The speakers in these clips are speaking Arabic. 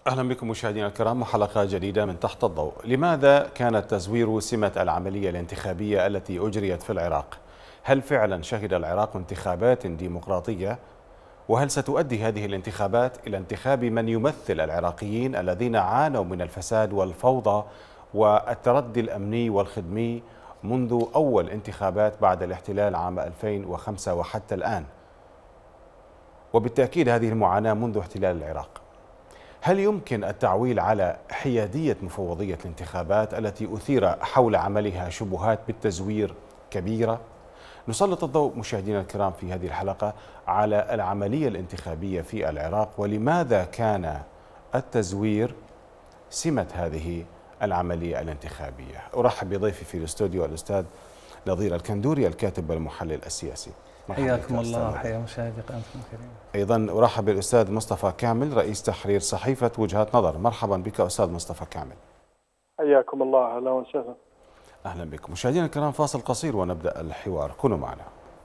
أهلا بكم مشاهدينا الكرام وحلقة جديدة من تحت الضوء. لماذا كان التزوير سمة العملية الانتخابية التي أجريت في العراق؟ هل فعلا شهد العراق انتخابات ديمقراطية؟ وهل ستؤدي هذه الانتخابات إلى انتخاب من يمثل العراقيين الذين عانوا من الفساد والفوضى والتردي الأمني والخدمي منذ أول انتخابات بعد الاحتلال عام 2005 وحتى الآن؟ وبالتأكيد هذه المعاناة منذ احتلال العراق. هل يمكن التعويل على حيادية مفوضية الانتخابات التي أثير حول عملها شبهات بالتزوير كبيرة؟ نسلط الضوء مشاهدينا الكرام في هذه الحلقة على العملية الانتخابية في العراق ولماذا كان التزوير سمة هذه العملية الانتخابية. أرحب بضيفي في الاستوديو الأستاذ نظير الكندوري الكاتب والمحلل السياسي. حياكم الله وحيا مشاهدي قناتكم الكريمة. أيضا أرحب بالأستاذ مصطفى كامل رئيس تحرير صحيفة وجهات نظر. مرحبا بك أستاذ مصطفى كامل. حياكم الله، أهلا وسهلا. أهلا بكم مشاهدينا الكرام، فاصل قصير ونبدأ الحوار، كونوا معنا.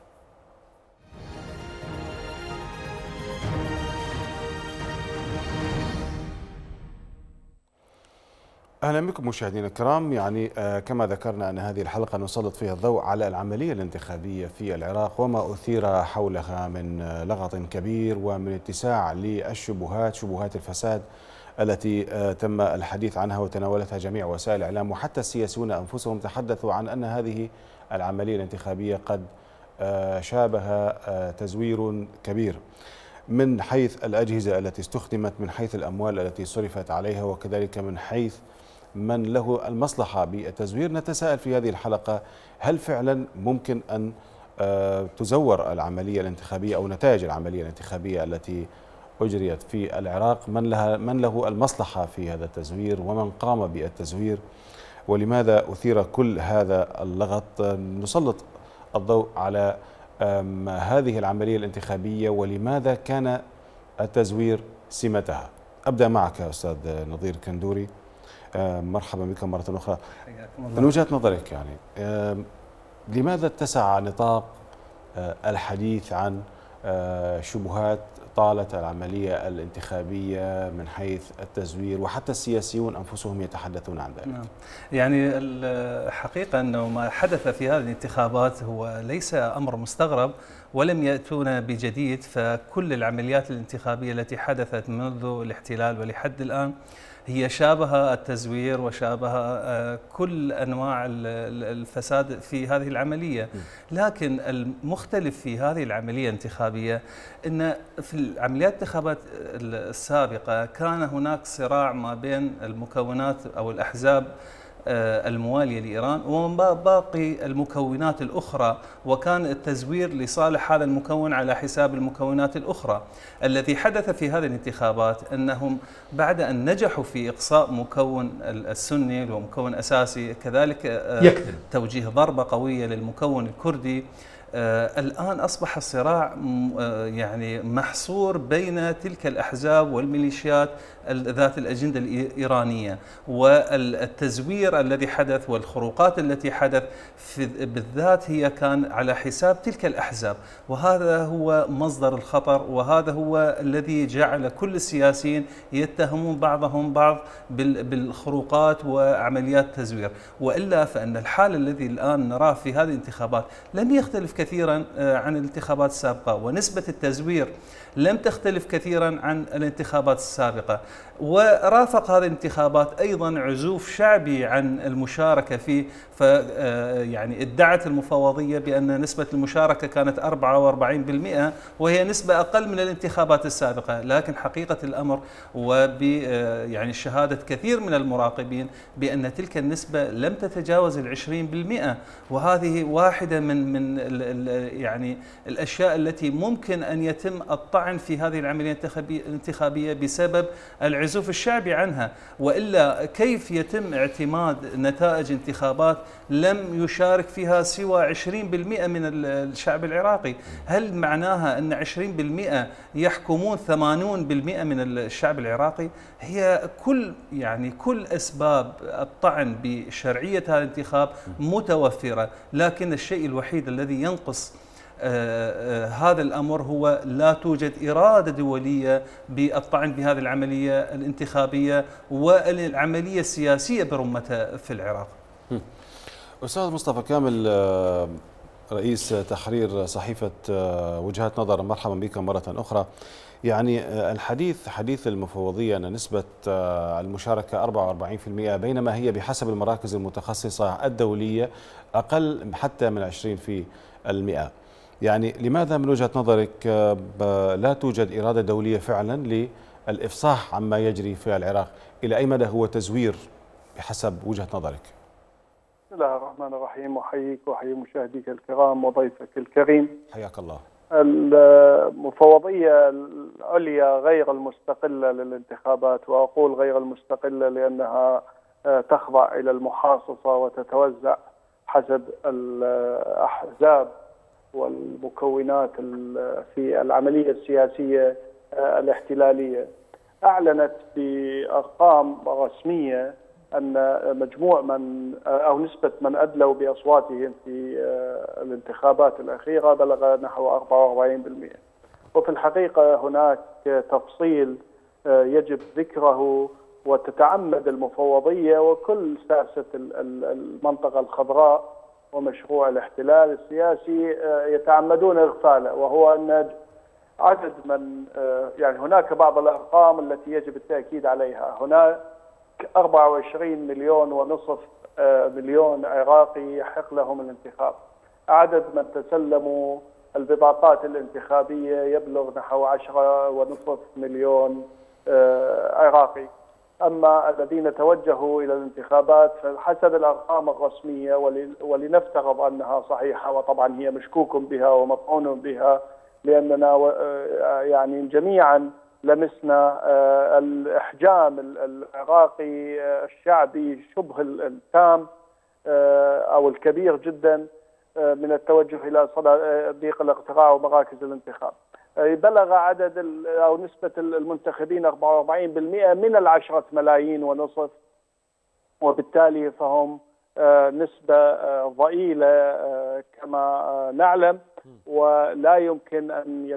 أهلا بكم مشاهدينا الكرام. كما ذكرنا أن هذه الحلقة نسلط فيها الضوء على العملية الانتخابية في العراق وما أثير حولها من لغط كبير ومن اتساع للشبهات، شبهات الفساد التي تم الحديث عنها وتناولتها جميع وسائل الإعلام، وحتى السياسيون أنفسهم تحدثوا عن أن هذه العملية الانتخابية قد شابه تزوير كبير من حيث الأجهزة التي استخدمت، من حيث الأموال التي صرفت عليها، وكذلك من حيث من له المصلحة بالتزوير. نتساءل في هذه الحلقة هل فعلا ممكن أن تزور العملية الانتخابية أو نتائج العملية الانتخابية التي أجريت في العراق؟ من له المصلحة في هذا التزوير ومن قام بالتزوير ولماذا أثير كل هذا اللغط؟ نسلط الضوء على هذه العملية الانتخابية ولماذا كان التزوير سمتها. أبدأ معك أستاذ نظير كندوري، مرحبا بك مرة أخرى. من وجهة نظرك لماذا اتسع نطاق الحديث عن شبهات طالت العملية الانتخابية من حيث التزوير، وحتى السياسيون أنفسهم يتحدثون عن ذلك؟ نعم. يعني الحقيقة أنه ما حدث في هذه الانتخابات هو ليس أمر مستغرب ولم يأتونا بجديد، فكل العمليات الانتخابية التي حدثت منذ الاحتلال ولحد الآن هي شابه التزوير وشابه كل أنواع الفساد في هذه العملية. لكن المختلف في هذه العملية الانتخابية أن في العمليات الانتخابات السابقة كان هناك صراع ما بين المكونات أو الأحزاب الموالية لإيران وباقي المكونات الأخرى، وكان التزوير لصالح هذا المكون على حساب المكونات الأخرى. الذي حدث في هذه الانتخابات أنهم بعد أن نجحوا في إقصاء مكون السني وهو مكون أساسي، كذلك توجيه ضربة قوية للمكون الكردي، الآن أصبح الصراع يعني محصور بين تلك الأحزاب والميليشيات ذات الأجندة الإيرانية، والتزوير الذي حدث والخروقات التي حدث بالذات هي كان على حساب تلك الأحزاب، وهذا هو مصدر الخطر، وهذا هو الذي جعل كل السياسيين يتهمون بعضهم بعض بالخروقات وعمليات التزوير. وإلا فإن الحال الذي الآن نراه في هذه الانتخابات لم يختلف كثيرا عن الانتخابات السابقة، ونسبة التزوير لم تختلف كثيرا عن الانتخابات السابقة، ورافق هذه الانتخابات أيضا عزوف شعبي عن المشاركة فيه. يعني ادعت المفوضية بأن نسبة المشاركة كانت 44% وهي نسبة أقل من الانتخابات السابقة، لكن حقيقة الأمر يعني شهادة كثير من المراقبين بأن تلك النسبة لم تتجاوز 20%، وهذه واحدة من يعني الأشياء التي ممكن أن يتم الطعن في هذه العملية الانتخابية بسبب العزوف الشعبي عنها. وإلا كيف يتم اعتماد نتائج انتخابات لم يشارك فيها سوى 20% من الشعب العراقي؟ هل معناها أن 20% يحكمون 80% من الشعب العراقي؟ هي كل أسباب الطعن بشرعية هذا الانتخاب متوفرة، لكن الشيء الوحيد الذي ينقص هذا الأمر هو لا توجد إرادة دولية بالطعن بهذه العملية الانتخابية والعملية السياسية برمتها في العراق. أستاذ مصطفى كامل، رئيس تحرير صحيفة وجهات نظر، مرحبا بك مرة أخرى. يعني الحديث حديث المفوضية أن نسبة المشاركة 44%، بينما هي بحسب المراكز المتخصصة الدولية أقل حتى من 20%. يعني لماذا من وجهة نظرك لا توجد إرادة دولية فعلا للإفصاح عما يجري في العراق؟ إلى أي مدى هو تزوير بحسب وجهة نظرك؟ بسم الله الرحمن الرحيم، أحييك وأحيي مشاهديك الكرام وضيفك الكريم. حياك الله. المفوضية العليا غير المستقلة للانتخابات، وأقول غير المستقلة لأنها تخضع إلى المحاصصة وتتوزع حسب الأحزاب والمكونات في العملية السياسية الاحتلالية. أعلنت بأرقام رسمية أن مجموع من أو نسبة من أدلوا بأصواتهم في الانتخابات الأخيرة بلغ نحو 44%. وفي الحقيقة هناك تفصيل يجب ذكره، وتتعمد المفوضية وكل ساسة المنطقة الخضراء ومشروع الاحتلال السياسي يتعمدون إغفاله، وهو أن عدد من يعني هناك بعض الأرقام التي يجب التأكيد عليها. هناك 24 مليون ونصف مليون عراقي يحق لهم الانتخاب. عدد من تسلموا البطاقات الانتخابية يبلغ نحو 10.5 مليون عراقي. أما الذين توجهوا إلى الانتخابات فحسب الأرقام الرسمية، ولنفترض أنها صحيحة، وطبعا هي مشكوك بها ومطعون بها، لأننا يعني جميعا لمسنا الإحجام العراقي الشعبي شبه التام أو الكبير جدا من التوجه إلى ضيق الاقتراع ومراكز الانتخاب. بلغ عدد أو نسبة المنتخبين 44% من 10 ملايين ونصف، وبالتالي فهم نسبة ضئيلة كما نعلم، ولا يمكن أن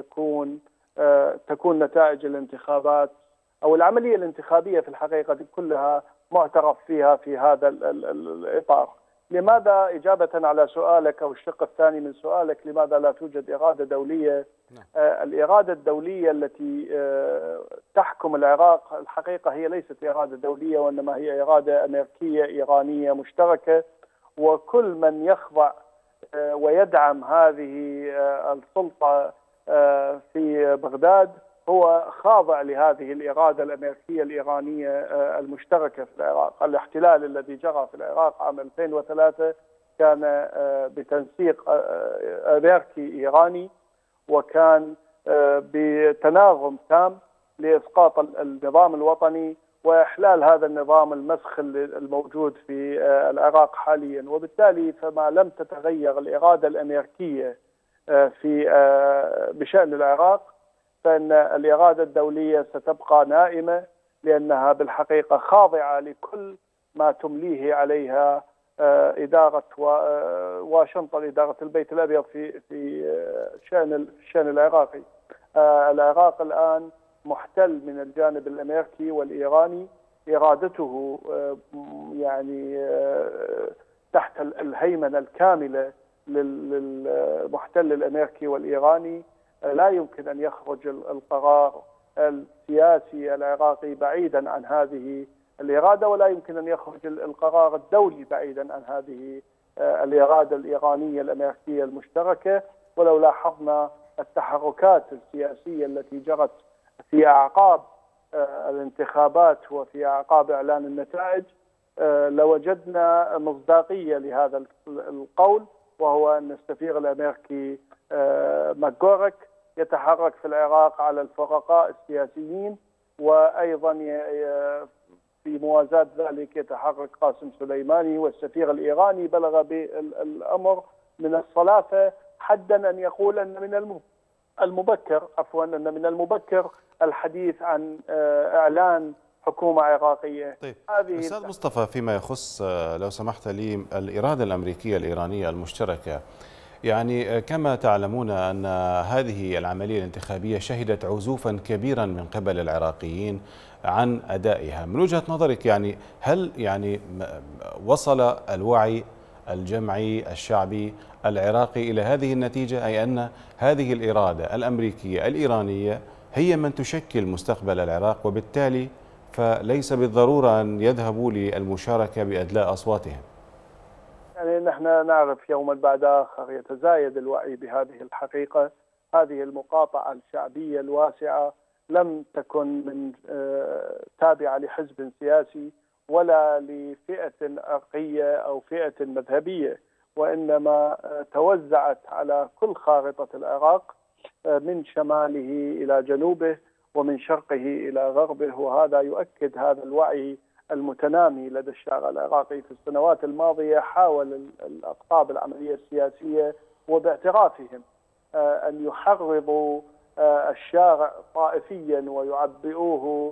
تكون نتائج الانتخابات أو العملية الانتخابية في الحقيقة كلها معترف فيها في هذا الإطار. لماذا، إجابة على سؤالك أو الشق الثاني من سؤالك، لماذا لا توجد إرادة دولية؟ الإرادة الدولية التي تحكم العراق الحقيقة هي ليست إرادة دولية، وإنما هي إرادة أمريكية إيرانية مشتركة، وكل من يخضع ويدعم هذه السلطة في بغداد هو خاضع لهذه الإرادة الأمريكية الإيرانية المشتركة في العراق. الاحتلال الذي جرى في العراق عام 2003 كان بتنسيق أمريكي إيراني، وكان بتناغم تام لإسقاط النظام الوطني وإحلال هذا النظام المسخ الموجود في العراق حاليا. وبالتالي فما لم تتغير الإرادة الأمريكية بشأن العراق، فإن الإرادة الدولية ستبقى نائمة، لأنها بالحقيقة خاضعة لكل ما تمليه عليها إدارة واشنطن، إدارة البيت الأبيض في الشأن العراقي. العراق الآن محتل من الجانب الأمريكي والإيراني، إرادته يعني تحت الهيمنة الكاملة للمحتل الأمريكي والإيراني. لا يمكن أن يخرج القرار السياسي العراقي بعيدا عن هذه الإرادة، ولا يمكن أن يخرج القرار الدولي بعيدا عن هذه الإرادة الإيرانية الأمريكية المشتركة. ولو لاحظنا التحركات السياسية التي جرت في أعقاب الانتخابات وفي أعقاب إعلان النتائج لوجدنا مصداقية لهذا القول، وهو أن السفير الأمريكي ماكغورك يتحرك في العراق على الفرقاء السياسيين، وأيضا في موازاة ذلك يتحرك قاسم سليماني. والسفير الإيراني بلغ بالأمر من الصلافة حدا أن يقول أن من المبكر الحديث عن إعلان حكومة عراقية. طيب أستاذ مصطفى، فيما يخص لو سمحت لي الإرادة الأمريكية الإيرانية المشتركة، يعني كما تعلمون أن هذه العملية الانتخابية شهدت عزوفا كبيرا من قبل العراقيين عن أدائها. من وجهة نظرك يعني هل يعني وصل الوعي الجمعي الشعبي العراقي إلى هذه النتيجة، أي أن هذه الإرادة الأمريكية الإيرانية هي من تشكل مستقبل العراق، وبالتالي فليس بالضرورة أن يذهبوا للمشاركة بأدلاء أصواتهم؟ يعني نحن نعرف يوما بعد آخر يتزايد الوعي بهذه الحقيقة. هذه المقاطعة الشعبية الواسعة لم تكن من تابعة لحزب سياسي ولا لفئة عرقية أو فئة مذهبية، وإنما توزعت على كل خارطة العراق من شماله إلى جنوبه ومن شرقه إلى غربه. وهذا يؤكد هذا الوعي المتنامي لدى الشعب العراقي. في السنوات الماضية حاول الأقطاب العملية السياسية وباعترافهم أن يحرضوا الشارع طائفيا ويعبئوه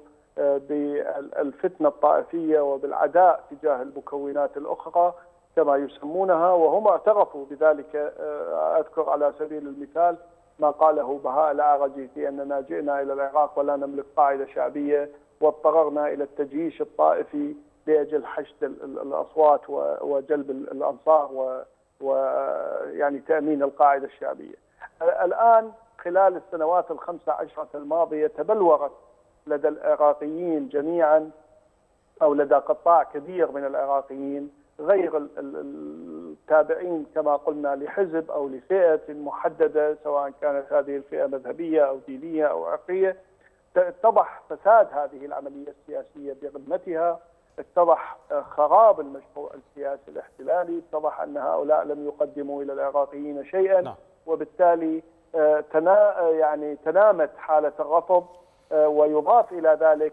بالفتنة الطائفية وبالعداء تجاه المكونات الأخرى كما يسمونها، وهم اعترفوا بذلك. أذكر على سبيل المثال ما قاله بهاء العرجي في أننا جئنا إلى العراق ولا نملك قاعدة شعبية واضطررنا إلى التجيش الطائفي لأجل حشد الأصوات وجلب الأنصار ويعني تأمين القاعدة الشعبية. الآن خلال السنوات ال15 الماضية تبلورت لدى العراقيين جميعا أو لدى قطاع كبير من العراقيين غير التابعين كما قلنا لحزب أو لفئة محددة، سواء كانت هذه الفئة مذهبية أو دينية أو عرقية. اتضح فساد هذه العملية السياسية برمتها، اتضح خراب المشروع السياسي الاحتلالي، اتضح أن هؤلاء لم يقدموا إلى العراقيين شيئا، وبالتالي تنامت حالة الرفض. ويضاف إلى ذلك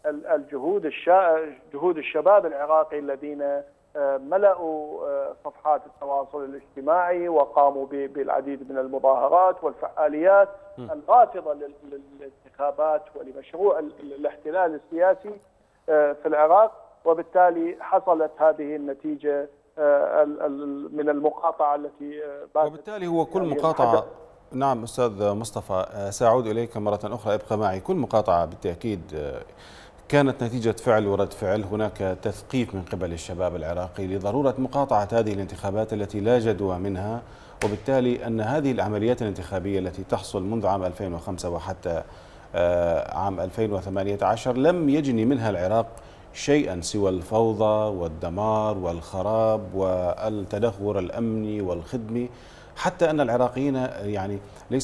جهود الشباب العراقي الذين ملأوا صفحات التواصل الاجتماعي وقاموا بالعديد من المظاهرات والفعاليات الرافضة للانتخابات ولمشروع الاحتلال السياسي في العراق. وبالتالي حصلت هذه النتيجة من المقاطعة التي وبالتالي هو كل مقاطعة. نعم أستاذ مصطفى، سأعود إليك مرة أخرى، ابقى معي. كل مقاطعة بالتأكيد كانت نتيجة فعل ورد فعل. هناك تثقيف من قبل الشباب العراقي لضرورة مقاطعة هذه الانتخابات التي لا جدوى منها، وبالتالي أن هذه العمليات الانتخابية التي تحصل منذ عام 2005 وحتى عام 2018 لم يجني منها العراق شيئا سوى الفوضى والدمار والخراب والتدهور الأمني والخدمي، حتى أن العراقيين يعني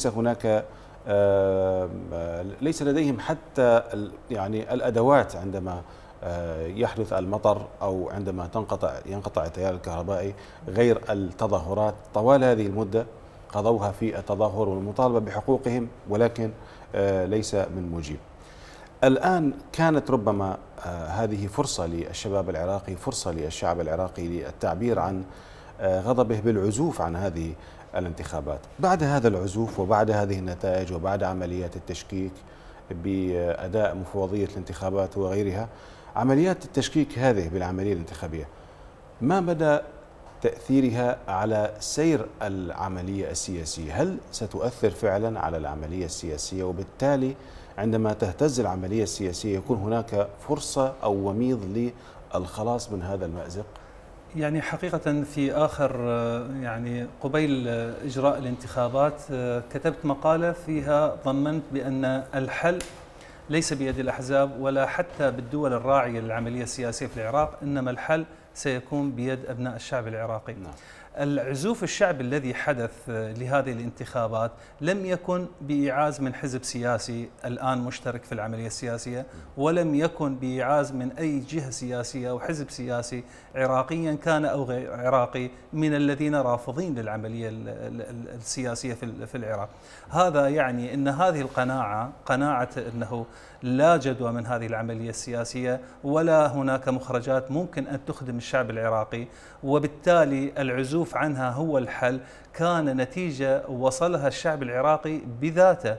ليس لديهم حتى يعني الأدوات عندما يحدث المطر أو عندما ينقطع التيار الكهربائي، غير التظاهرات. طوال هذه المدة قضوها في التظاهر والمطالبة بحقوقهم، ولكن ليس من مجيب. الآن كانت ربما هذه فرصة للشباب العراقي، فرصة للشعب العراقي للتعبير عن غضبه بالعزوف عن هذه الانتخابات. بعد هذا العزوف وبعد هذه النتائج وبعد عمليات التشكيك بأداء مفوضية الانتخابات وغيرها، عمليات التشكيك هذه بالعملية الانتخابية ما مدى تأثيرها على سير العملية السياسية؟ هل ستؤثر فعلا على العملية السياسية، وبالتالي عندما تهتز العملية السياسية يكون هناك فرصة أو وميض للخلاص من هذا المأزق؟ يعني حقيقة في آخر قبيل إجراء الانتخابات كتبت مقالة فيها ضمنت بأن الحل ليس بيد الأحزاب ولا حتى بالدول الراعية للعملية السياسية في العراق، إنما الحل سيكون بيد أبناء الشعب العراقي. العزوف الشعبي الذي حدث لهذه الانتخابات لم يكن بإيعاز من حزب سياسي الآن مشترك في العملية السياسية، ولم يكن بإيعاز من أي جهة سياسية أو حزب سياسي عراقيا كان أو غير عراقي من الذين رافضين للعملية السياسية في العراق. هذا يعني أن هذه قناعة أنه لا جدوى من هذه العملية السياسية ولا هناك مخرجات ممكن أن تخدم الشعب العراقي، وبالتالي العزوف عنها هو الحل. كان نتيجة وصلها الشعب العراقي بذاته،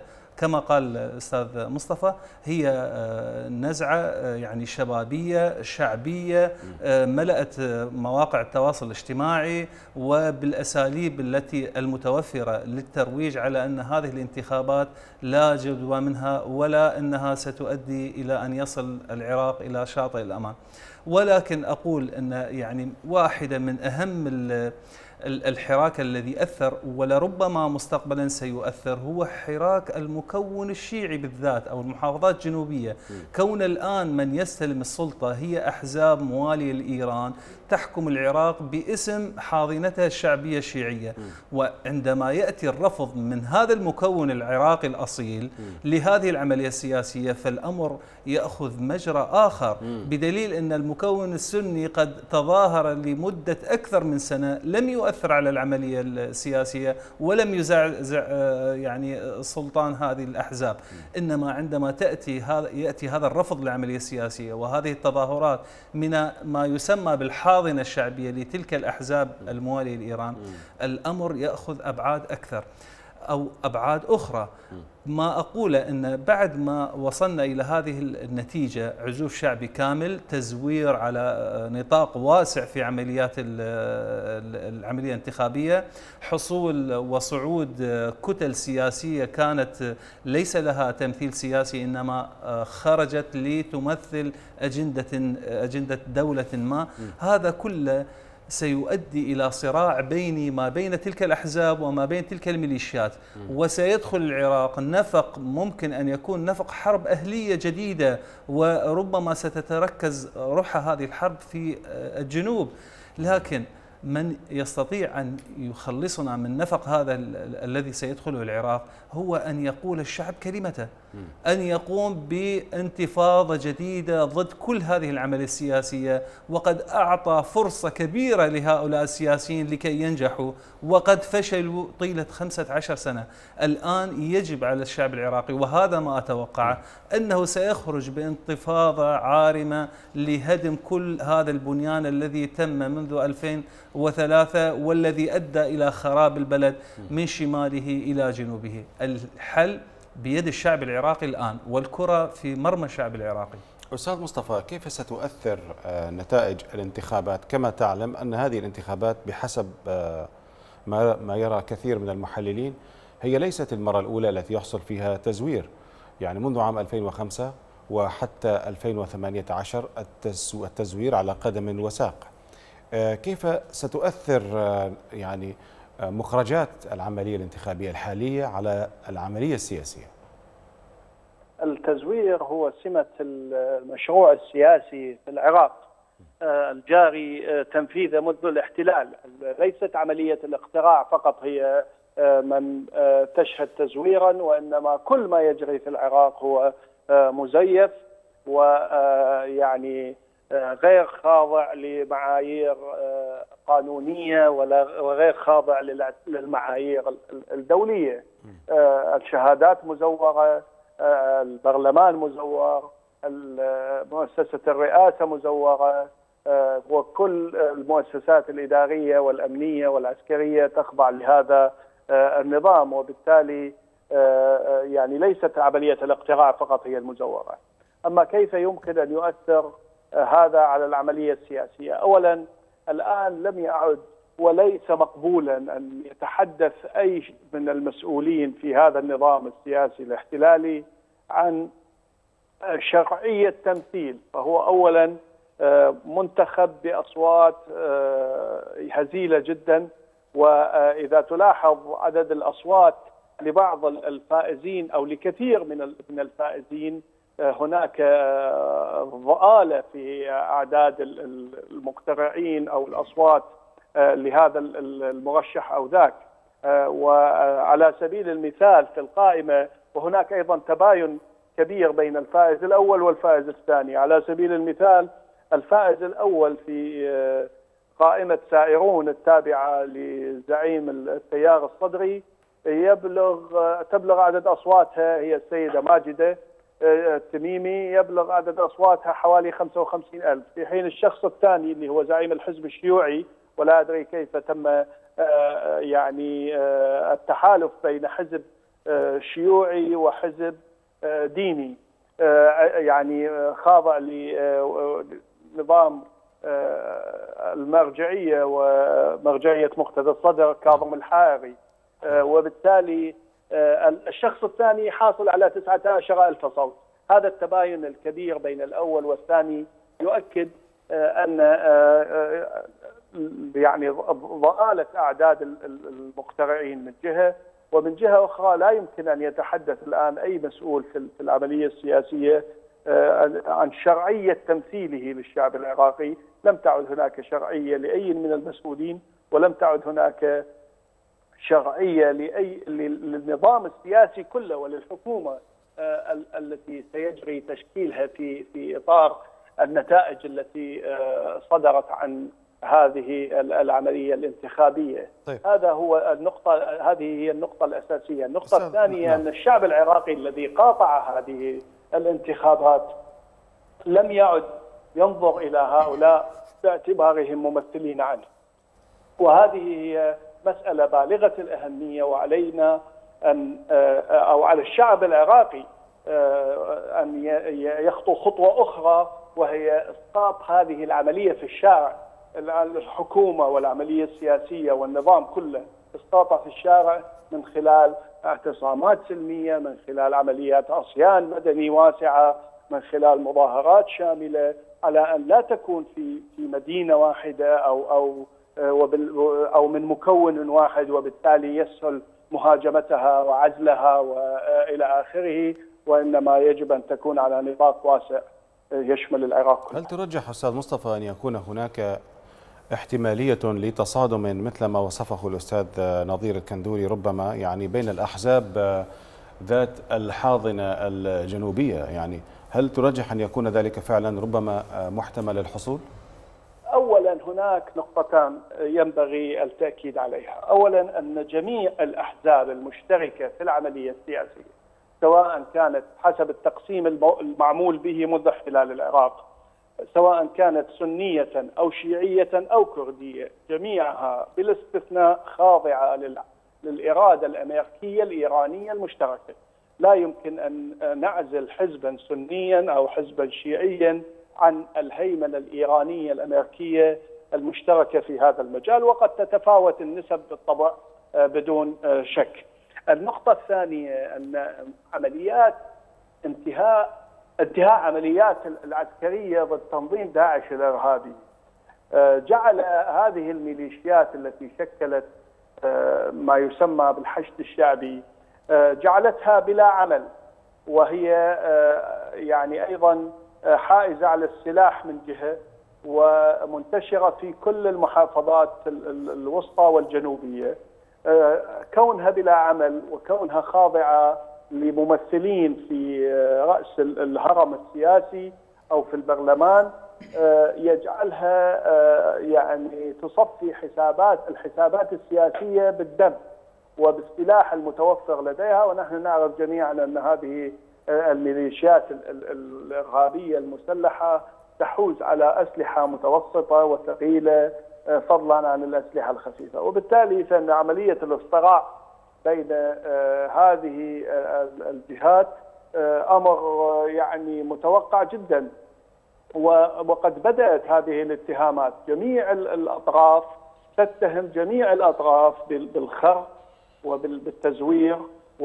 كما قال الأستاذ مصطفى، هي نزعة يعني شبابية شعبية ملأت مواقع التواصل الاجتماعي وبالأساليب التي المتوفرة للترويج على أن هذه الانتخابات لا جدوى منها ولا أنها ستؤدي إلى أن يصل العراق إلى شاطئ الأمان. ولكن أقول أن يعني واحدة من أهم الحراك الذي أثر ولربما مستقبلا سيؤثر هو حراك المكون الشيعي بالذات أو المحافظات الجنوبية. كون الآن من يستلم السلطة هي أحزاب موالية لإيران تحكم العراق باسم حاضنتها الشعبية الشيعية، وعندما يأتي الرفض من هذا المكون العراقي الأصيل لهذه العملية السياسية فالأمر يأخذ مجرى آخر، بدليل أن المكون السني قد تظاهر لمدة أكثر من سنة لم يؤثر على العملية السياسية ولم يزعزع يعني سلطان هذه الأحزاب. إنما عندما يأتي هذا الرفض للعملية السياسية وهذه التظاهرات من ما يسمى بالحاضنة الشعبية لتلك الأحزاب الموالية لإيران، الأمر يأخذ أبعاد أكثر أو أبعاد أخرى. ما أقوله أن بعد ما وصلنا إلى هذه النتيجة، عزوف شعبي كامل، تزوير على نطاق واسع في عمليات العملية الانتخابية، حصول وصعود كتل سياسية كانت ليس لها تمثيل سياسي إنما خرجت لتمثل أجندة دولة ما، هذا كله سيؤدي إلى صراع ما بين تلك الأحزاب وما بين تلك الميليشيات، وسيدخل العراق نفق ممكن أن يكون نفق حرب أهلية جديدة، وربما ستتركز روح هذه الحرب في الجنوب. لكن من يستطيع أن يخلصنا من نفق هذا الذي سيدخله العراق هو أن يقول الشعب كلمته، أن يقوم بانتفاضة جديدة ضد كل هذه العملية السياسية، وقد أعطى فرصة كبيرة لهؤلاء السياسيين لكي ينجحوا وقد فشلوا طيلة 15 سنة. الآن يجب على الشعب العراقي، وهذا ما أتوقعه، أنه سيخرج بانتفاضة عارمة لهدم كل هذا البنيان الذي تم منذ 2003 والذي أدى إلى خراب البلد من شماله إلى جنوبه. الحل بيد الشعب العراقي الآن، والكرة في مرمى الشعب العراقي. أستاذ مصطفى، كيف ستؤثر نتائج الانتخابات؟ كما تعلم أن هذه الانتخابات بحسب ما يرى كثير من المحللين هي ليست المرة الأولى التي يحصل فيها تزوير، يعني منذ عام 2005 وحتى 2018 التزوير على قدم وساق. كيف ستؤثر يعني مخرجات العملية الانتخابية الحالية على العملية السياسية؟ التزوير هو سمة المشروع السياسي في العراق الجاري تنفيذه منذ الاحتلال. ليست عملية الاقتراع فقط هي من تشهد تزويرا، وإنما كل ما يجري في العراق هو مزيف ويعني غير خاضع لمعايير قانونية وغير خاضع للمعايير الدولية. الشهادات مزورة، البرلمان مزور، مؤسسة الرئاسة مزورة، وكل المؤسسات الإدارية والأمنية والعسكرية تخضع لهذا النظام، وبالتالي يعني ليست عملية الاقتراع فقط هي المزورة. أما كيف يمكن أن يؤثر هذا على العملية السياسية؟ أولا، الآن لم يعد وليس مقبولا أن يتحدث أي من المسؤولين في هذا النظام السياسي الاحتلالي عن شرعية تمثيل. فهو أولا منتخب بأصوات هزيلة جدا، وإذا تلاحظ عدد الأصوات لبعض الفائزين أو لكثير من الفائزين هناك ضآلة في أعداد المقترعين أو الأصوات لهذا المرشح أو ذاك. وعلى سبيل المثال في القائمة، وهناك أيضا تباين كبير بين الفائز الأول والفائز الثاني. على سبيل المثال الفائز الأول في قائمة سائرون التابعة لزعيم التيار الصدري تبلغ عدد أصواتها، هي السيدة ماجدة التميمي، يبلغ عدد أصواتها حوالي 55,000، في حين الشخص الثاني اللي هو زعيم الحزب الشيوعي، ولا أدري كيف تم يعني التحالف بين حزب شيوعي وحزب ديني يعني خاضع لنظام المرجعية ومرجعية مقتدى الصدر كاظم الحائري، وبالتالي الشخص الثاني حاصل على 19,000 صوت. هذا التباين الكبير بين الأول والثاني يؤكد أن يعني ضآلة أعداد المقترعين من جهة، ومن جهة أخرى لا يمكن أن يتحدث الآن أي مسؤول في العملية السياسية عن شرعية تمثيله للشعب العراقي. لم تعد هناك شرعية لأي من المسؤولين، ولم تعد هناك شرعية للنظام السياسي كله وللحكومة التي سيجري تشكيلها في إطار النتائج التي صدرت عن هذه العملية الانتخابية. طيب. هذه هي النقطة الأساسية. النقطة الثانية أن الشعب العراقي الذي قاطع هذه الانتخابات لم يعد ينظر إلى هؤلاء باعتبارهم ممثلين عنه، وهذه هي مسألة بالغة الأهمية، وعلينا أو على الشعب العراقي أن يخطو خطوة أخرى، وهي إسقاط هذه العملية في الشارع. الحكومة والعملية السياسية والنظام كله إسقاطها في الشارع من خلال اعتصامات سلمية، من خلال عمليات عصيان مدني واسعة، من خلال مظاهرات شاملة، على أن لا تكون في مدينة واحدة أو من مكون واحد، وبالتالي يسهل مهاجمتها وعزلها وإلى آخره، وإنما يجب أن تكون على نطاق واسع يشمل العراق كله. هل ترجح أستاذ مصطفى أن يكون هناك احتمالية لتصادم مثل ما وصفه الأستاذ نظير الكندوري ربما يعني بين الأحزاب ذات الحاضنة الجنوبية؟ يعني هل ترجح أن يكون ذلك فعلا ربما محتمل الحصول؟ أولا هناك نقطتان ينبغي التأكيد عليها. أولا أن جميع الأحزاب المشتركة في العملية السياسية، سواء كانت حسب التقسيم المعمول به منذ احتلال العراق، سواء كانت سنية أو شيعية أو كردية، جميعها بلا استثناء خاضعة للإرادة الأمريكية الإيرانية المشتركة. لا يمكن أن نعزل حزبا سنيا أو حزبا شيعيا عن الهيمنة الإيرانية الأمريكية المشتركة في هذا المجال، وقد تتفاوت النسب بالطبع بدون شك. النقطة الثانية أن عمليات انتهاء عمليات العسكرية ضد تنظيم داعش الإرهابي جعل هذه الميليشيات التي شكلت ما يسمى بالحشد الشعبي جعلتها بلا عمل، وهي يعني أيضا حائزة على السلاح من جهة، ومنتشرة في كل المحافظات الوسطى والجنوبية. كونها بلا عمل وكونها خاضعة لممثلين في رأس الهرم السياسي أو في البرلمان يجعلها يعني تصفي الحسابات السياسية بالدم وبالسلاح المتوفر لديها. ونحن نعرف جميعا أن هذه الميليشيات الإرهابية المسلحة تحوز على أسلحة متوسطة وثقيلة فضلا عن الأسلحة الخفيفة، وبالتالي فإن عملية الاصطراع بين هذه الجهات أمر يعني متوقع جدا. وقد بدأت هذه الاتهامات، جميع الأطراف تتهم جميع الأطراف بالخرق وبالتزوير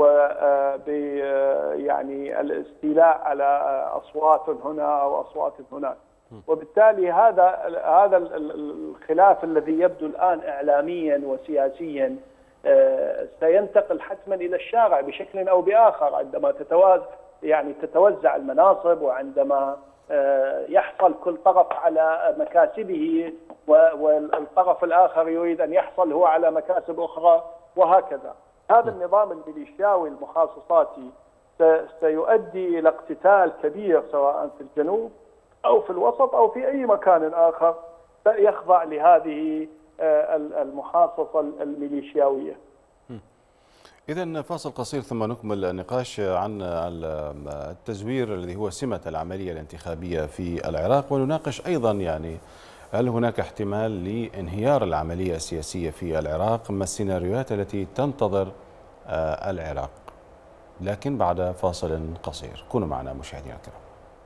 يعني الاستيلاء على أصوات هنا أو أصوات هناك. وبالتالي هذا الخلاف الذي يبدو الآن إعلاميا وسياسيا سينتقل حتما إلى الشارع بشكل أو بآخر عندما تتوزع المناصب، وعندما يحصل كل طرف على مكاسبه والطرف الآخر يريد أن يحصل هو على مكاسب أخرى، وهكذا. هذا النظام الميليشياوي المخاصصاتي سيؤدي إلى اقتتال كبير سواء في الجنوب أو في الوسط أو في أي مكان آخر يخضع لهذه المحاصصة الميليشياوية. إذن فاصل قصير ثم نكمل النقاش عن التزوير الذي هو سمة العملية الانتخابية في العراق، ونناقش أيضا يعني هل هناك احتمال لانهيار العملية السياسية في العراق؟ ما السيناريوهات التي تنتظر العراق؟ لكن بعد فاصل قصير. كونوا معنا مشاهدينا الكرام.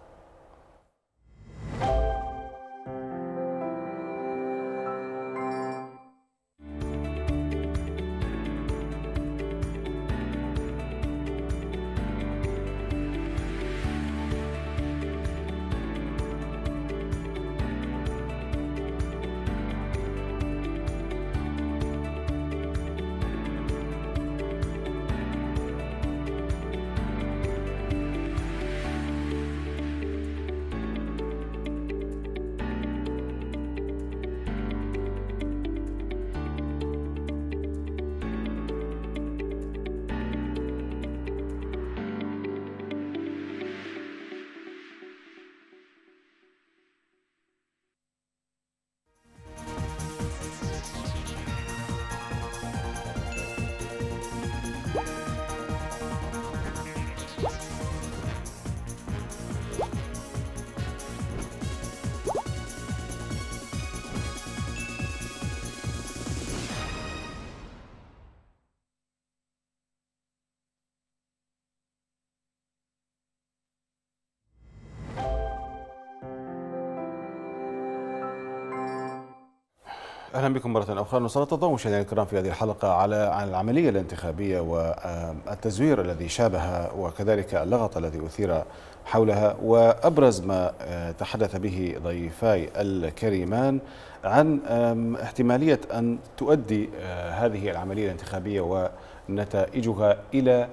اهلا بكم مره اخرى. نسلط الضوء مشاهدينا الكرام في هذه الحلقه على العمليه الانتخابيه والتزوير الذي شابها وكذلك اللغط الذي اثير حولها، وابرز ما تحدث به ضيفاي الكريمان عن احتماليه ان تؤدي هذه العمليه الانتخابيه ونتائجها الى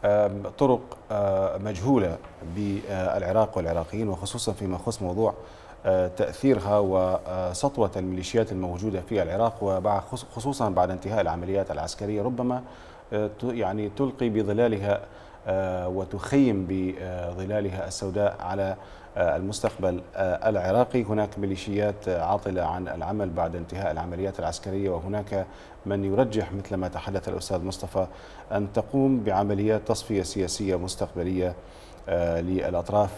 طرق مجهوله بالعراق والعراقيين، وخصوصا فيما يخص موضوع تأثيرها وسطوة الميليشيات الموجودة في العراق، خصوصا بعد انتهاء العمليات العسكرية، ربما يعني تلقي بظلالها وتخيم بظلالها السوداء على المستقبل العراقي. هناك ميليشيات عاطلة عن العمل بعد انتهاء العمليات العسكرية، وهناك من يرجح مثل ما تحدث الأستاذ مصطفى أن تقوم بعمليات تصفية سياسية مستقبلية للأطراف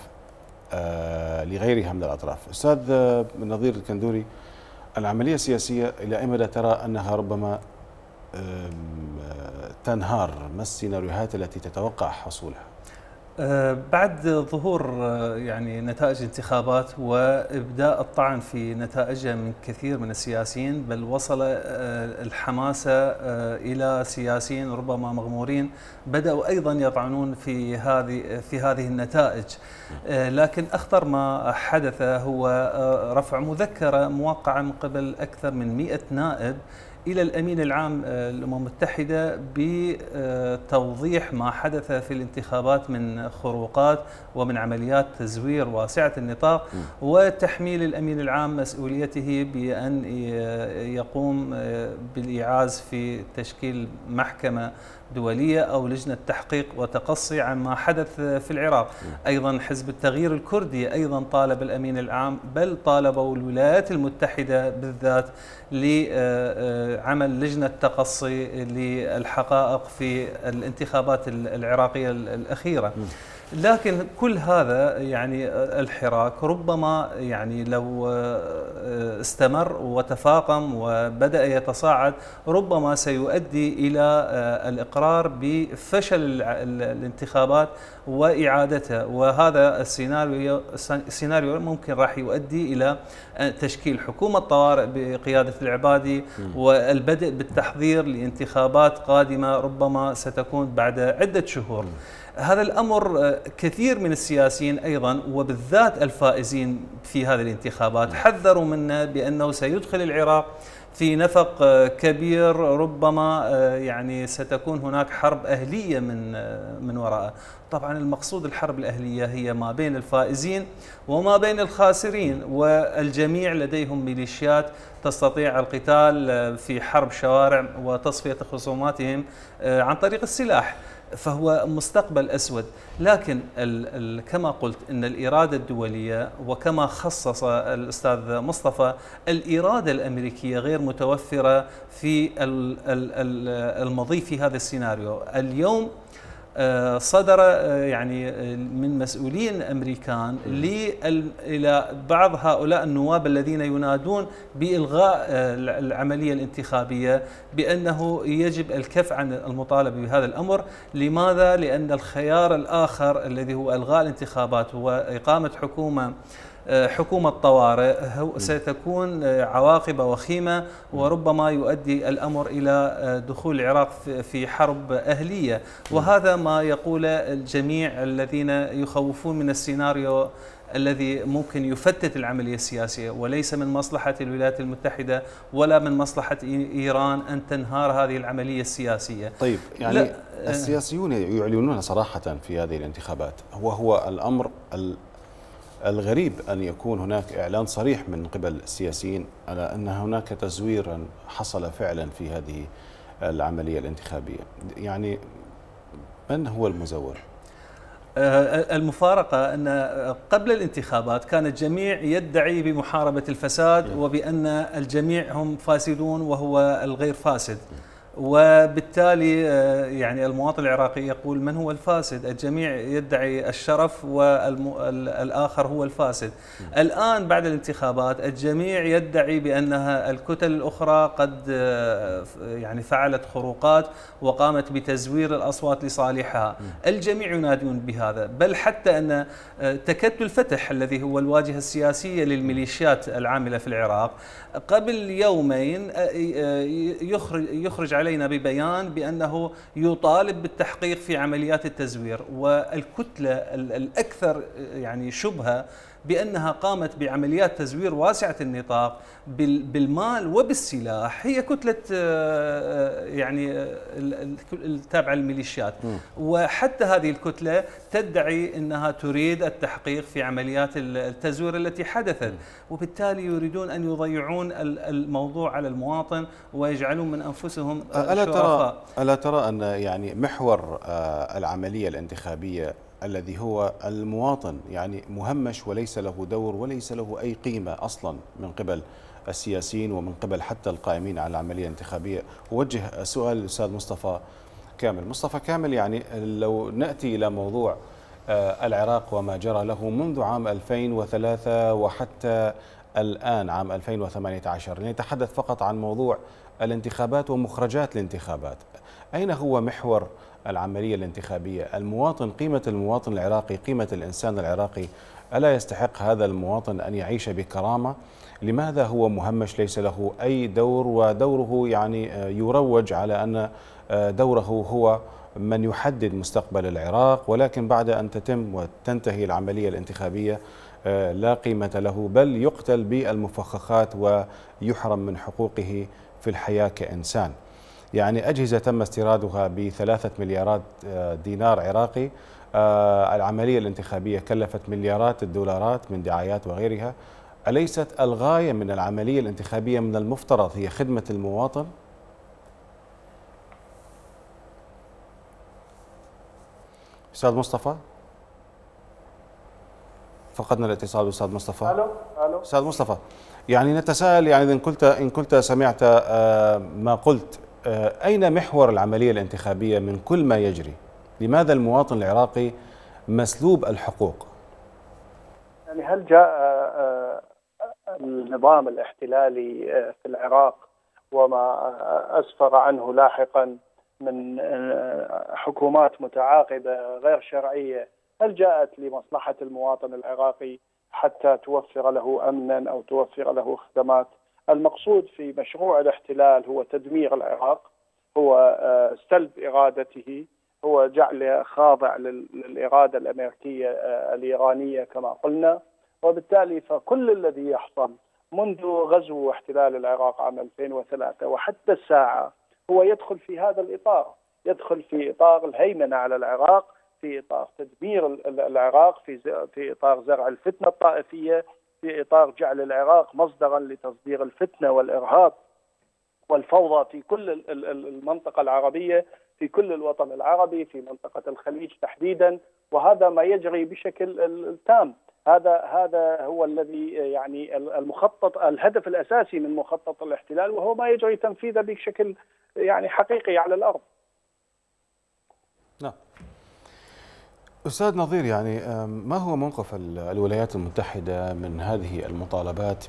لغيرها من الأطراف. أستاذ نظير الكندوري، العملية السياسية إلى أي مدى ترى أنها ربما تنهار؟ ما السيناريوهات التي تتوقع حصولها؟ بعد ظهور يعني نتائج انتخابات وإبداء الطعن في نتائجها من كثير من السياسيين، بل وصل الحماسة إلى سياسيين ربما مغمورين بدأوا أيضا يطعنون في هذه النتائج. لكن أخطر ما حدث هو رفع مذكرة موقعة من قبل أكثر من 100 نائب إلى الأمين العام للأمم المتحدة بتوضيح ما حدث في الانتخابات من خروقات ومن عمليات تزوير واسعة النطاق، وتحميل الأمين العام مسؤوليته بأن يقوم بالإيعاز في تشكيل محكمة دولية أو لجنة تحقيق وتقصي عن ما حدث في العراق. أيضا حزب التغيير الكردي أيضا طالب الأمين العام، بل طالبوا الولايات المتحدة بالذات لعمل لجنة تقصي للحقائق في الانتخابات العراقية الأخيرة. لكن كل هذا يعني الحراك ربما يعني لو استمر وتفاقم وبدأ يتصاعد ربما سيؤدي إلى الإقرار بفشل الانتخابات وإعادتها، وهذا السيناريو ممكن راح يؤدي إلى تشكيل حكومة طوارئ بقيادة العبادي والبدء بالتحضير لانتخابات قادمة ربما ستكون بعد عدة شهور. هذا الأمر كثير من السياسيين أيضا وبالذات الفائزين في هذه الانتخابات حذروا منه بأنه سيدخل العراق في نفق كبير، ربما يعني ستكون هناك حرب أهلية من وراءه. طبعا المقصود الحرب الأهلية هي ما بين الفائزين وما بين الخاسرين، والجميع لديهم ميليشيات تستطيع القتال في حرب شوارع وتصفية خصوماتهم عن طريق السلاح، فهو مستقبل أسود. لكن كما قلت إن الإرادة الدولية وكما خصص الأستاذ مصطفى الإرادة الأمريكية غير متوفرة في المضي في هذا السيناريو. اليوم صدر يعني من مسؤولين أمريكان إلى بعض هؤلاء النواب الذين ينادون بإلغاء العملية الانتخابية بأنه يجب الكف عن المطالبة بهذا الأمر. لماذا؟ لأن الخيار الآخر الذي هو إلغاء الانتخابات وإقامة حكومة طوارئ ستكون عواقب وخيمة، وربما يؤدي الأمر إلى دخول العراق في حرب أهلية، وهذا ما يقول الجميع الذين يخوفون من السيناريو الذي ممكن يفتت العملية السياسية، وليس من مصلحة الولايات المتحدة ولا من مصلحة إيران أن تنهار هذه العملية السياسية. طيب يعني السياسيون يعلنون صراحة في هذه الانتخابات، هو الأمر الغريب أن يكون هناك إعلان صريح من قبل السياسيين على أن هناك تزويرا حصل فعلا في هذه العملية الانتخابية. يعني من هو المزور؟ المفارقة أن قبل الانتخابات كان الجميع يدعي بمحاربة الفساد وبأن الجميع هم فاسدون وهو الغير فاسد، وبالتالي يعني المواطن العراقي يقول من هو الفاسد؟ الجميع يدعي الشرف والآخر هو الفاسد. الآن بعد الانتخابات الجميع يدعي بأنها الكتل الأخرى قد يعني فعلت خروقات وقامت بتزوير الأصوات لصالحها. الجميع ينادون بهذا، بل حتى أن تكتل فتح الذي هو الواجهة السياسية للميليشيات العاملة في العراق قبل يومين يخرج علينا ببيان بأنه يطالب بالتحقيق في عمليات التزوير، والكتلة الأكثر يعني شبهة بأنها قامت بعمليات تزوير واسعة النطاق بالمال وبالسلاح هي كتلة يعني التابعة للميليشيات، وحتى هذه الكتلة تدعي أنها تريد التحقيق في عمليات التزوير التي حدثت، وبالتالي يريدون أن يضيعون الموضوع على المواطن ويجعلون من أنفسهم شرفاء. ألا ترى أن يعني محور العملية الانتخابية الذي هو المواطن يعني مهمش وليس له دور وليس له أي قيمة أصلا من قبل السياسيين ومن قبل حتى القائمين على العملية الانتخابية؟ أوجه سؤال للأستاذ مصطفى كامل، يعني لو نأتي إلى موضوع العراق وما جرى له منذ عام 2003 وحتى الآن عام 2018، نتحدث فقط عن موضوع الانتخابات ومخرجات الانتخابات. أين هو محور العملية الانتخابية؟ المواطن، قيمة المواطن العراقي، قيمة الإنسان العراقي، ألا يستحق هذا المواطن أن يعيش بكرامة؟ لماذا هو مهمش ليس له أي دور، ودوره يعني يروج على أن دوره هو من يحدد مستقبل العراق، ولكن بعد أن تتم وتنتهي العملية الانتخابية لا قيمة له، بل يقتل بالمفخخات ويحرم من حقوقه في الحياة كإنسان. يعني أجهزة تم استيرادها ب3 مليارات دينار عراقي، العملية الانتخابية كلفت مليارات الدولارات من دعايات وغيرها. أليست الغاية من العملية الانتخابية من المفترض هي خدمة المواطن؟ أستاذ مصطفى، فقدنا الاتصال بالأستاذ مصطفى. الو أستاذ مصطفى، يعني نتساءل، يعني إن كنت سمعت ما قلت، أين محور العملية الانتخابية من كل ما يجري؟ لماذا المواطن العراقي مسلوب الحقوق؟ يعني هل جاء النظام الاحتلالي في العراق وما أسفر عنه لاحقا من حكومات متعاقبة غير شرعية، هل جاءت لمصلحة المواطن العراقي حتى توفر له أمنا أو توفر له خدمات؟ المقصود في مشروع الاحتلال هو تدمير العراق، هو سلب إرادته، هو جعله خاضع للإرادة الأمريكية الإيرانية كما قلنا. وبالتالي فكل الذي يحصل منذ غزو واحتلال العراق عام 2003 وحتى الساعة هو يدخل في هذا الإطار، يدخل في إطار الهيمنة على العراق، في إطار تدمير العراق، في إطار زرع الفتنة الطائفية، في إطار جعل العراق مصدرا لتصدير الفتنة والإرهاب والفوضى في كل المنطقة العربية، في كل الوطن العربي، في منطقة الخليج تحديدا. وهذا ما يجري بشكل تام. هذا هو الذي يعني المخطط، الهدف الأساسي من مخطط الاحتلال، وهو ما يجري تنفيذه بشكل يعني حقيقي على الأرض. نعم. أستاذ نظير، يعني ما هو موقف الولايات المتحدة من هذه المطالبات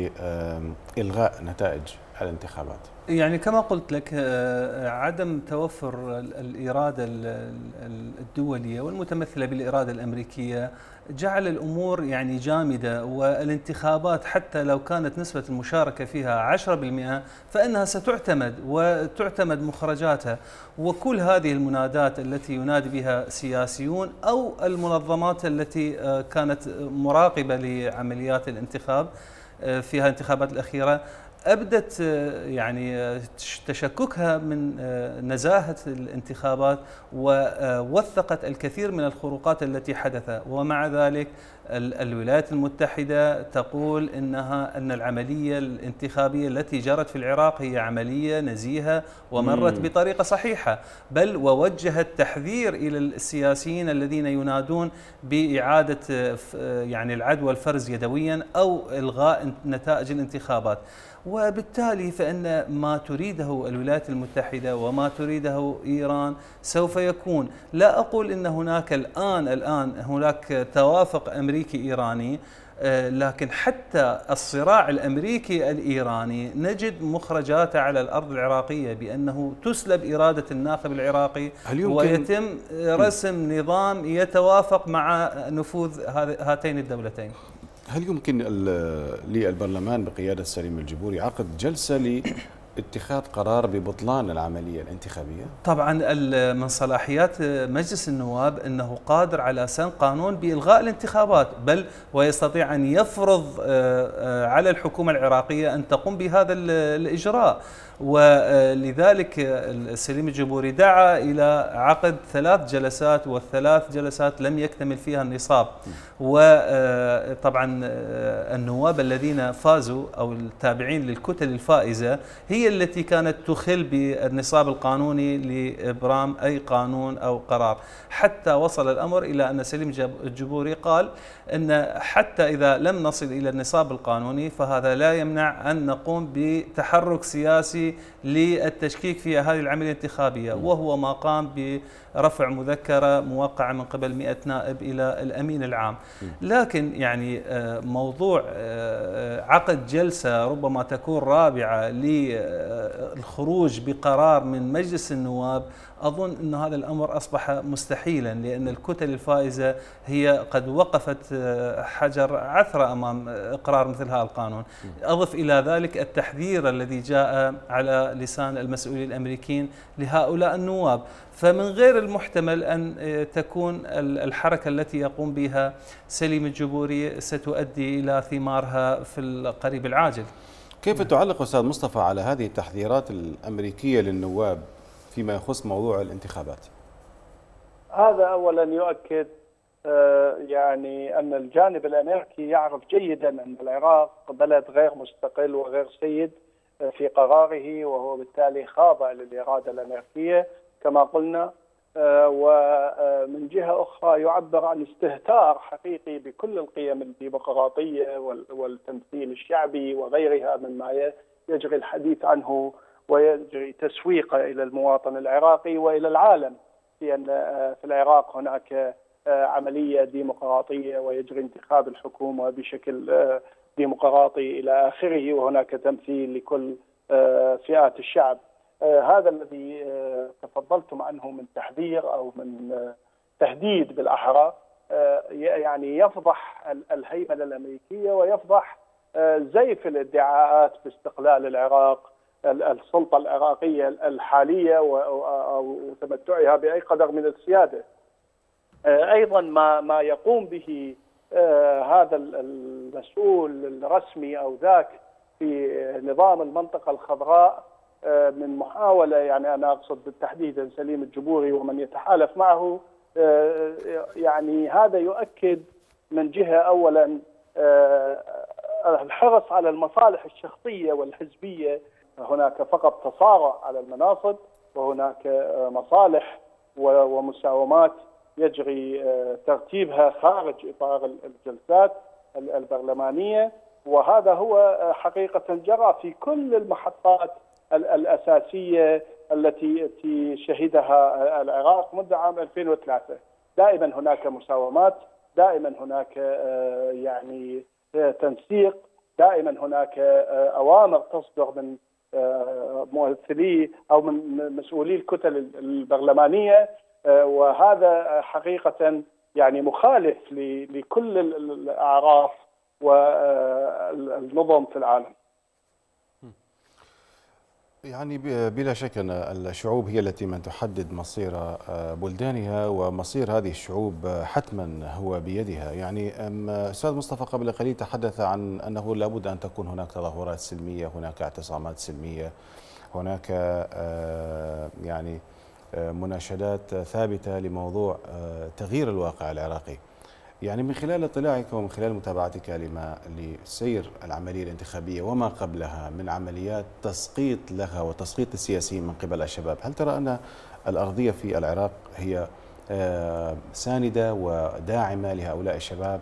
بإلغاء نتائج الانتخابات؟ يعني كما قلت لك، عدم توفر الإرادة الدولية والمتمثلة بالإرادة الأمريكية جعل الأمور يعني جامدة، والانتخابات حتى لو كانت نسبة المشاركة فيها 10% فإنها ستعتمد وتعتمد مخرجاتها. وكل هذه المنادات التي ينادي بها سياسيون أو المنظمات التي كانت مراقبة لعمليات الانتخاب في الانتخابات الأخيرة أبدت يعني تشككها من نزاهة الانتخابات، ووثقت الكثير من الخروقات التي حدث. ومع ذلك الولايات المتحدة تقول أن العملية الانتخابية التي جرت في العراق هي عملية نزيهة ومرت بطريقة صحيحة، بل ووجهت تحذير إلى السياسيين الذين ينادون بإعادة يعني العد والفرز يدويا أو إلغاء نتائج الانتخابات. وبالتالي فإن ما تريده الولايات المتحدة وما تريده إيران سوف يكون، لا أقول إن هناك الآن هناك توافق أمريكي إيراني، لكن حتى الصراع الأمريكي الإيراني نجد مخرجاته على الأرض العراقية، بأنه تسلب إرادة الناخب العراقي ويتم رسم نظام يتوافق مع نفوذ هاتين الدولتين. هل يمكن للبرلمان بقيادة سليم الجبوري عقد جلسة لاتخاذ قرار ببطلان العملية الانتخابية؟ طبعا من صلاحيات مجلس النواب أنه قادر على سن قانون بإلغاء الانتخابات، بل ويستطيع أن يفرض على الحكومة العراقية أن تقوم بهذا الإجراء. ولذلك سليم الجبوري دعا إلى عقد 3 جلسات، والثلاث جلسات لم يكتمل فيها النصاب. وطبعا النواب الذين فازوا أو التابعين للكتل الفائزة هي التي كانت تخل بالنصاب القانوني لإبرام أي قانون أو قرار، حتى وصل الأمر إلى أن سليم الجبوري قال أن حتى إذا لم نصل إلى النصاب القانوني فهذا لا يمنع أن نقوم بتحرك سياسي للتشكيك في هذه العملية الانتخابية، وهو ما قام برفع مذكرة موقعة من قبل 100 نائب إلى الأمين العام. لكن يعني موضوع عقد جلسة ربما تكون رابعة للخروج بقرار من مجلس النواب، أظن أن هذا الأمر أصبح مستحيلا، لأن الكتل الفائزة هي قد وقفت حجر عثرة أمام إقرار مثل هذا القانون. أضف إلى ذلك التحذير الذي جاء على لسان المسؤولين الأمريكيين لهؤلاء النواب، فمن غير المحتمل أن تكون الحركة التي يقوم بها سليم الجبوري ستؤدي إلى ثمارها في القريب العاجل. كيف تعلق أستاذ مصطفى على هذه التحذيرات الأمريكية للنواب فيما يخص موضوع الانتخابات؟ هذا أولا يؤكد يعني أن الجانب الأمريكي يعرف جيدا أن العراق بلد غير مستقل وغير سيد في قراره، وهو بالتالي خاضع للإرادة الأمريكية كما قلنا. ومن جهة أخرى يعبر عن استهتار حقيقي بكل القيم الديمقراطية والتمثيل الشعبي وغيرها مما يجري الحديث عنه ويجري تسويقه إلى المواطن العراقي وإلى العالم، في أن في العراق هناك عملية ديمقراطية ويجري انتخاب الحكومة بشكل ديمقراطي إلى آخره، وهناك تمثيل لكل فئات الشعب. هذا الذي تفضلتم عنه من تحذير أو من تهديد بالأحرى يعني يفضح الهيمنة الأمريكية ويفضح زيف الادعاءات باستقلال العراق، السلطة العراقية الحالية وتمتعها بأي قدر من السيادة. أيضا ما يقوم به هذا المسؤول الرسمي أو ذاك في نظام المنطقة الخضراء من محاولة، يعني أنا أقصد بالتحديد سليم الجبوري ومن يتحالف معه، يعني هذا يؤكد من جهة أولا الحرص على المصالح الشخصية والحزبية. هناك فقط تصارع على المناصب، وهناك مصالح ومساومات يجري ترتيبها خارج إطار الجلسات البرلمانية، وهذا هو حقيقة جرى في كل المحطات الأساسية التي شهدها العراق منذ عام 2003. دائما هناك مساومات، دائما هناك يعني تنسيق، دائما هناك أوامر تصدر من ممثلي أو من مسؤولي الكتل البرلمانية، وهذا حقيقة يعني مخالف لكل الأعراف والنظم في العالم. يعني بلا شك أن الشعوب هي التي من تحدد مصير بلدانها، ومصير هذه الشعوب حتما هو بيدها. يعني أستاذ مصطفى قبل قليل تحدث عن أنه لابد أن تكون هناك تظاهرات سلمية، هناك اعتصامات سلمية، هناك يعني مناشدات ثابتة لموضوع تغيير الواقع العراقي. يعني من خلال اطلاعك ومن خلال متابعتك لسير العملية الانتخابية وما قبلها من عمليات تسقيط لها وتسقيط السياسيين من قبل الشباب، هل ترى أن الأرضية في العراق هي ساندة وداعمة لهؤلاء الشباب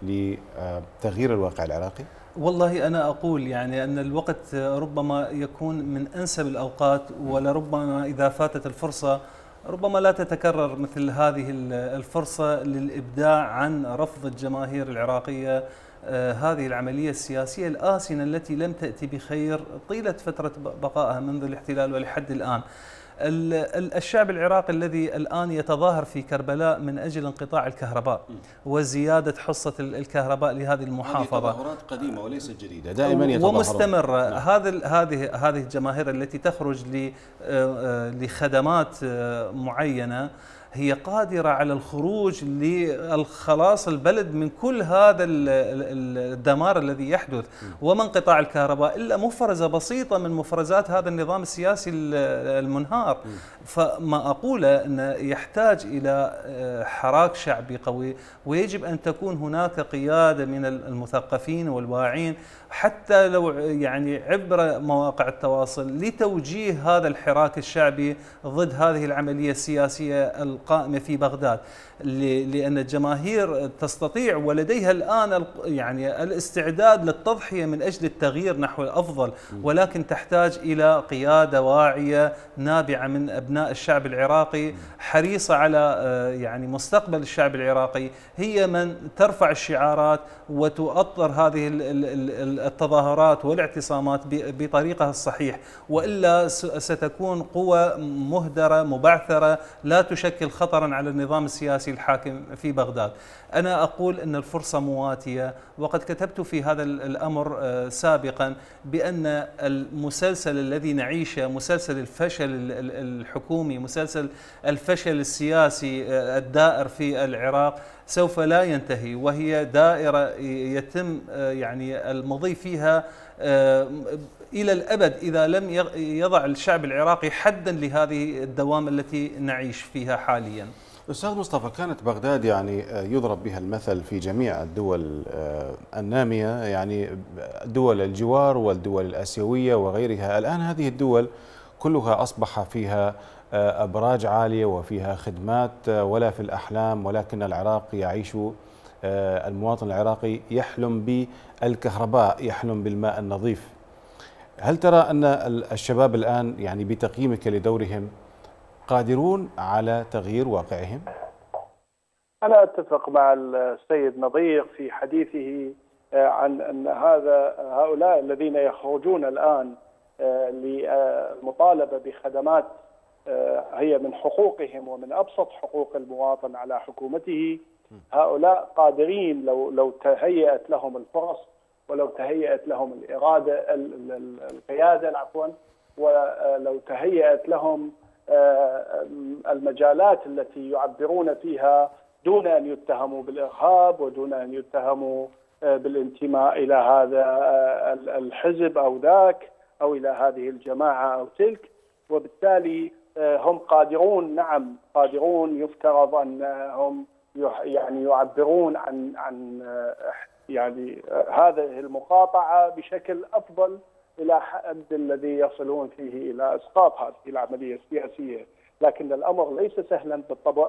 لتغيير الواقع العراقي؟ والله أنا أقول يعني أن الوقت ربما يكون من أنسب الأوقات، ولربما إذا فاتت الفرصة ربما لا تتكرر مثل هذه الفرصة للإبداع عن رفض الجماهير العراقية هذه العملية السياسية الآسنة التي لم تأتي بخير طيلة فترة بقائها منذ الاحتلال ولحد الآن. الشعب العراقي الذي الآن يتظاهر في كربلاء من أجل انقطاع الكهرباء وزيادة حصة الكهرباء لهذه المحافظة، هذه تظاهرات قديمة وليست جديدة، دائما يتظاهرون ومستمرة. هذه الجماهير التي تخرج لخدمات معينة هي قادرة على الخروج للخلاص البلد من كل هذا الدمار الذي يحدث، وما انقطاع الكهرباء إلا مفرزة بسيطة من مفرزات هذا النظام السياسي المنهار. فما أقوله أنه يحتاج إلى حراك شعبي قوي، ويجب أن تكون هناك قيادة من المثقفين والواعين حتى لو يعني عبر مواقع التواصل لتوجيه هذا الحراك الشعبي ضد هذه العملية السياسية القائمة في بغداد، لأن الجماهير تستطيع ولديها الآن يعني الاستعداد للتضحية من أجل التغيير نحو الأفضل، ولكن تحتاج إلى قيادة واعية نابعة من أبناء الشعب العراقي حريصة على يعني مستقبل الشعب العراقي، هي من ترفع الشعارات وتؤطر هذه التظاهرات والاعتصامات بطريقها الصحيح، وإلا ستكون قوى مهدرة مبعثرة لا تشكل خطرا على النظام السياسي الحاكم في بغداد. أنا أقول أن الفرصة مواتية، وقد كتبت في هذا الأمر سابقا بأن المسلسل الذي نعيشه، مسلسل الفشل الحكومي، مسلسل الفشل السياسي الدائر في العراق سوف لا ينتهي، وهي دائرة يتم يعني المضي فيها إلى الأبد إذا لم يضع الشعب العراقي حدا لهذه الدوامة التي نعيش فيها حاليا. أستاذ مصطفى، كانت بغداد يعني يضرب بها المثل في جميع الدول النامية، يعني دول الجوار والدول الآسيوية وغيرها. الآن هذه الدول كلها أصبح فيها أبراج عالية وفيها خدمات ولا في الأحلام، ولكن العراق يعيش، المواطن العراقي يحلم بالكهرباء، يحلم بالماء النظيف. هل ترى أن الشباب الآن يعني بتقييمك لدورهم قادرون على تغيير واقعهم؟ أنا أتفق مع السيد نظير في حديثه عن أن هؤلاء الذين يخرجون الآن للمطالبة بخدمات هي من حقوقهم ومن أبسط حقوق المواطن على حكومته، هؤلاء قادرين لو تهيأت لهم الفرص ولو تهيأت لهم الإرادة القيادة ولو تهيأت لهم المجالات التي يعبرون فيها دون أن يتهموا بالإرهاب ودون أن يتهموا بالانتماء إلى هذا الحزب أو ذاك أو إلى هذه الجماعة أو تلك، وبالتالي هم قادرون، نعم قادرون، يفترض أنهم يعني يعبرون عن يعني هذه المقاطعة بشكل أفضل إلى حد الذي يصلون فيه إلى إسقاط هذه العملية السياسية. لكن الأمر ليس سهلا بالطبع،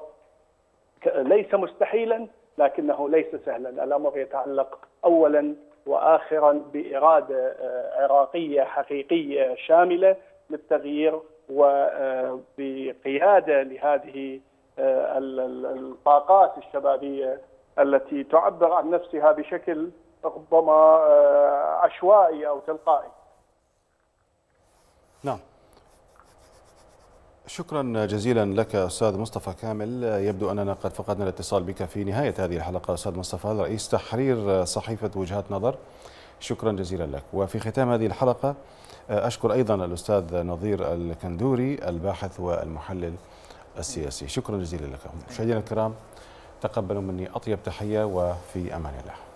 ليس مستحيلا لكنه ليس سهلا. الأمر يتعلق أولا وآخرا بإرادة عراقية حقيقية شاملة للتغيير، وبقيادة لهذه الطاقات الشبابية التي تعبر عن نفسها بشكل ربما عشوائي أو تلقائي. نعم، شكرا جزيلا لك أستاذ مصطفى كامل. يبدو أننا قد فقدنا الاتصال بك في نهاية هذه الحلقة أستاذ مصطفى، رئيس تحرير صحيفة وجهات نظر. شكرا جزيلا لك. وفي ختام هذه الحلقة أشكر أيضا الأستاذ نظير الكندوري الباحث والمحلل السياسي. شكرا جزيلا لك. مشاهدينا الكرام، تقبلوا مني أطيب تحية وفي أمان الله.